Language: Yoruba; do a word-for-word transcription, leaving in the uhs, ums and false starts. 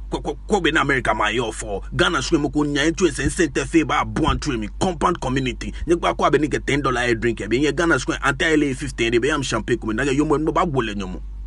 ko be na America my yo for Ghana so mo ko nya to center fe ba bon me compound community nye kwa kwa be ni get ten dollars a drink e be Ghana so anti fifteen e be am champagne ko na yo mo ba bole nyomo